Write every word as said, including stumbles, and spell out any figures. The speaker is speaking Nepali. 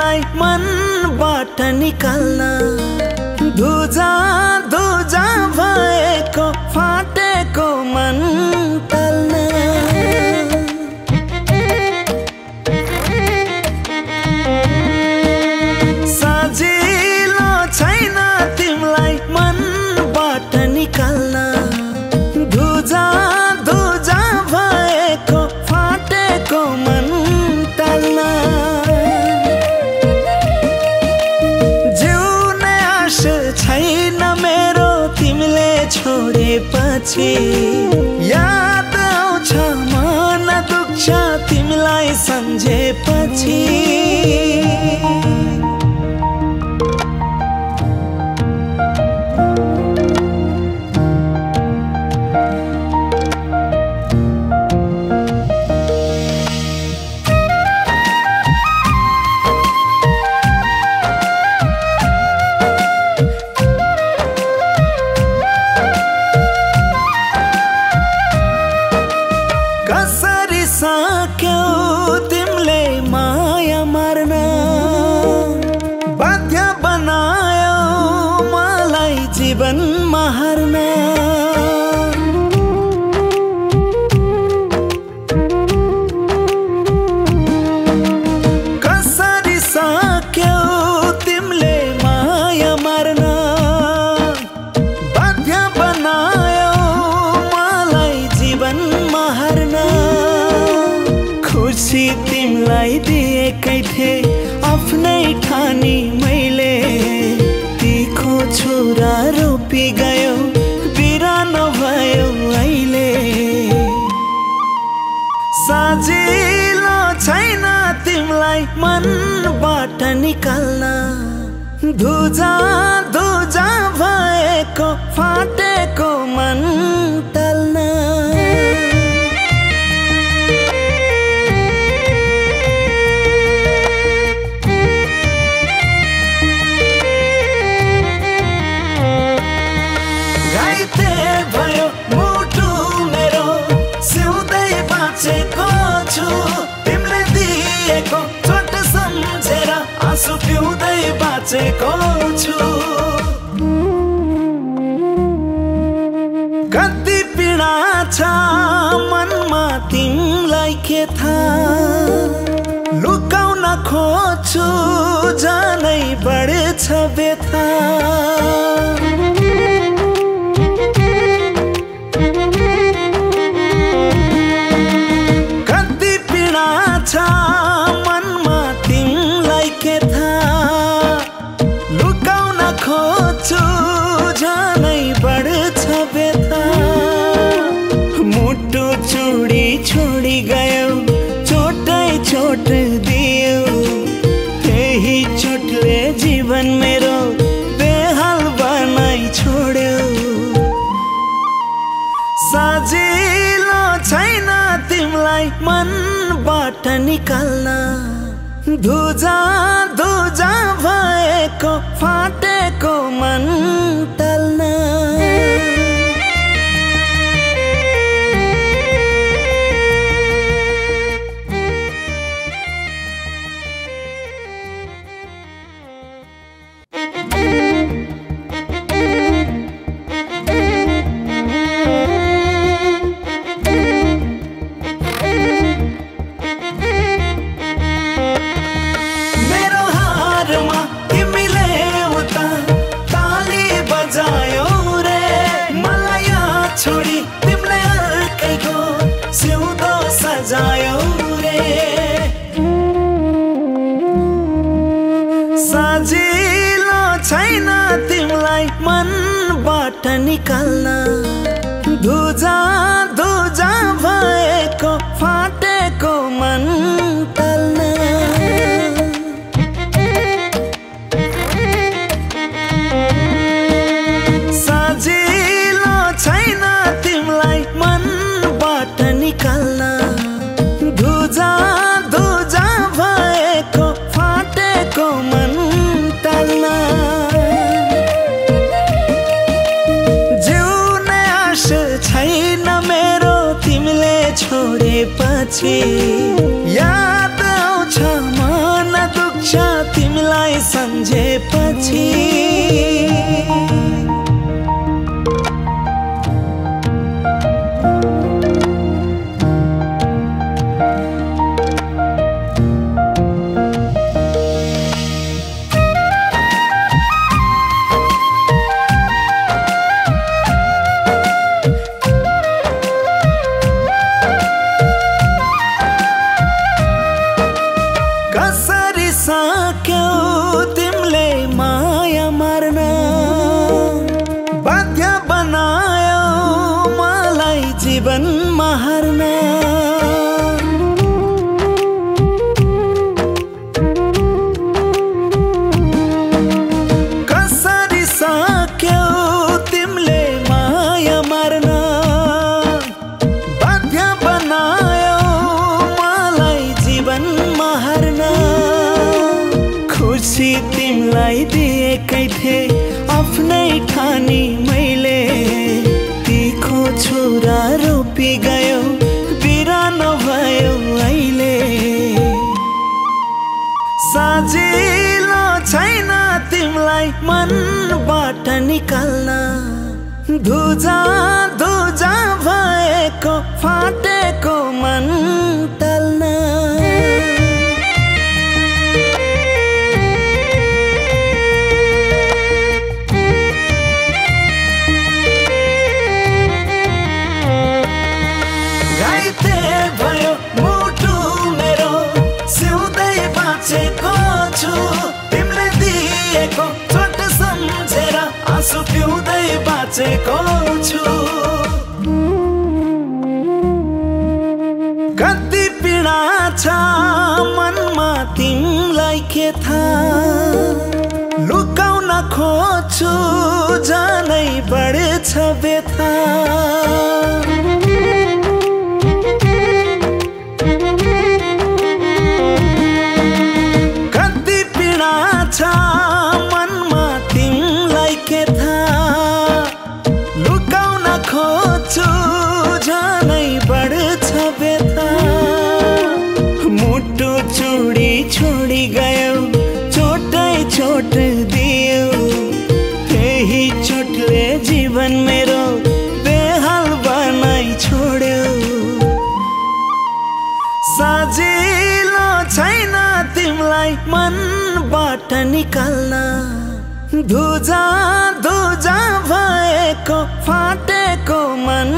तिमलाई मनबाट निकाल्न धुजा धुजा भएको फाटेको मन तल्न सजिलो छैन तिमलाई मनबाट निकाल्न धुजा धुजा भएको फाटेको मन तल्न जिउने आश छैन मेरो तिमीले छोडेपछि याद आउँछ मन दुख्छ तिमीलाई सम्झेपछि कसरी सक्यौ तिमीले माया मार्न बाध्य बनायौ मलाई जीवनमा हार्न कसरी सक्यौ तिमीले माया मार्न बाध्य बनायौ मलाई जीवनमा हार्न खुसी तिमीलाई दिएकै थिए आफ्नै ठानी मैले तिखो छुरा रोपी गयो बिरानो भयो अहिले सजिलो छैन तिमीलाई मनबाट निकाल्न धुजा धुजा भएको फाटेको मन तल्न भयो मुटु मेरो सिउँदै बाँचेको छु तिमीले दिएको चोट सम्झेर आँसु पिउँदै बाँचेको छु कति पीडा छ मनमा तिमीलाई के थाहा लुकाउन खोज्छु झनै बढ्छ व्यथा मनमा तिमीलाई के थाहा लुकाउन खोज्छु झनै बढ्छ व्यथा मुटु चुडी छोडी गयो चोटै चोट दियो त्यही चोटले जीवन मेरो बेहाल बनाइ छोड्यो सजिलो छैन तिमीलाई मनबाट निकाल्न धुजा धुजा भएको फाटेको मन तल्न सजिलो छैन तिमीलाई मनबाट निकाल्न धुजा धुजा भएको फाटेको मन तल्न सजिलो छैन तिमीलाई मनबाट निकाल्न धुजा धुजा भएको फाटेको मन तल्न जिउने आश छैन मेरो तिमीले छोडेपछि याद आउँछ मन दुख्छ तिमीलाई सम्झेपछि। कसरी सक्यौ तिमीले माया मार्न, बाध्य बनायौ मलाई जीवनमा हार्न। कसरी सक्यौ तिमीले माया मार्न, बाध्य बनायौ मलाई जीवनमा हार्न। खुसी तिमीलाई दिएकै थिए आफ्नै ठानी मैले, तिखो छुरा रोपी गयो बिरानो भयो अहिले। सजिलो छैन तिमीलाई मनबाट निकाल्न, धुजा धुजा भएको फाटेको मन टल्न। घाइते भयो मुटु मेरो, सिउँदै बाँचेको छु। तिमीले दिएको चोट सम्झेर आँसु पिउँदै बाँचेको छु। कति पीडा छ मनमा तिमीलाई के थाहा, लुकाउन खोज्छु झनै बढ्छ व्यथा। मनमा तिमीलाई के थाहा, लुकाउन खोज्छु झनै बढ्छ व्यथा। मुटु चुडी छोडी गयो, चोटै चोट दियो, त्यही चोटले जीवन मेरो बेहाल बनाई छोड्यो। सजिलो छैन तिमीलाई मनबाट निकाल्न, धुजा धुजा भएको फाटेको मन